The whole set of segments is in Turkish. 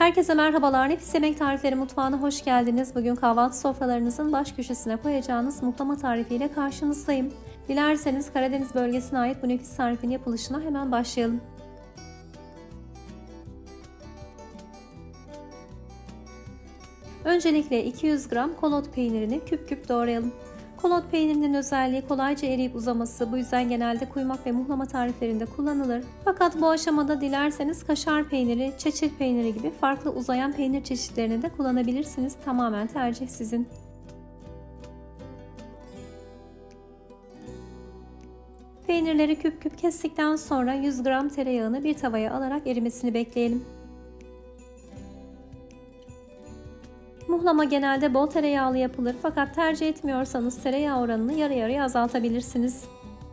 Herkese merhabalar. Nefis Yemek Tarifleri mutfağına hoş geldiniz. Bugün kahvaltı sofralarınızın baş köşesine koyacağınız muhlama tarifiyle karşınızdayım. Dilerseniz Karadeniz bölgesine ait bu nefis tarifin yapılışına hemen başlayalım. Öncelikle 200 gram kolot peynirini küp küp doğrayalım. Kolot peynirinin özelliği kolayca eriyip uzaması, bu yüzden genelde kuymak ve muhlama tariflerinde kullanılır. Fakat bu aşamada dilerseniz kaşar peyniri, çeçil peyniri gibi farklı uzayan peynir çeşitlerini de kullanabilirsiniz. Tamamen tercih sizin. Peynirleri küp küp kestikten sonra 100 gram tereyağını bir tavaya alarak erimesini bekleyelim. Muhlama genelde bol tereyağlı yapılır, fakat tercih etmiyorsanız tereyağı oranını yarı yarıya azaltabilirsiniz.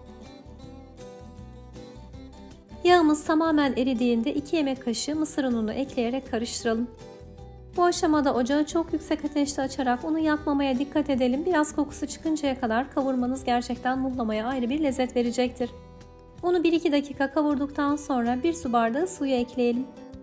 Yağımız tamamen eridiğinde 2 yemek kaşığı mısır ununu ekleyerek karıştıralım. Bu aşamada ocağı çok yüksek ateşte açarak unu yakmamaya dikkat edelim. Biraz kokusu çıkıncaya kadar kavurmanız gerçekten muhlamaya ayrı bir lezzet verecektir. Unu 1-2 dakika kavurduktan sonra 1 su bardağı suyu ekleyelim.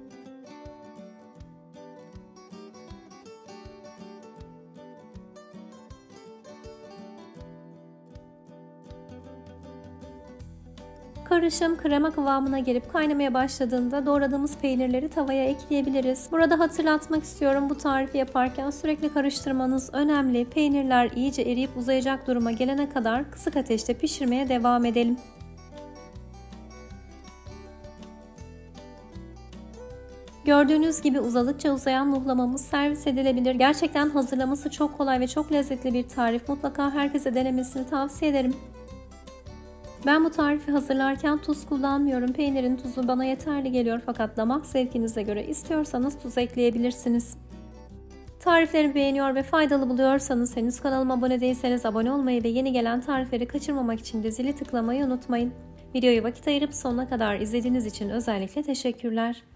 Karışım krema kıvamına gelip kaynamaya başladığında doğradığımız peynirleri tavaya ekleyebiliriz. Burada hatırlatmak istiyorum, bu tarifi yaparken sürekli karıştırmanız önemli. Peynirler iyice eriyip uzayacak duruma gelene kadar kısık ateşte pişirmeye devam edelim. Gördüğünüz gibi uzadıkça uzayan muhlamamız servis edilebilir. Gerçekten hazırlaması çok kolay ve çok lezzetli bir tarif. Mutlaka herkese denemesini tavsiye ederim. Ben bu tarifi hazırlarken tuz kullanmıyorum. Peynirin tuzu bana yeterli geliyor, fakat damak zevkinize göre istiyorsanız tuz ekleyebilirsiniz. Tariflerimi beğeniyor ve faydalı buluyorsanız, henüz kanalıma abone değilseniz abone olmayı ve yeni gelen tarifleri kaçırmamak için de zili tıklamayı unutmayın. Videoyu vakit ayırıp sonuna kadar izlediğiniz için özellikle teşekkürler.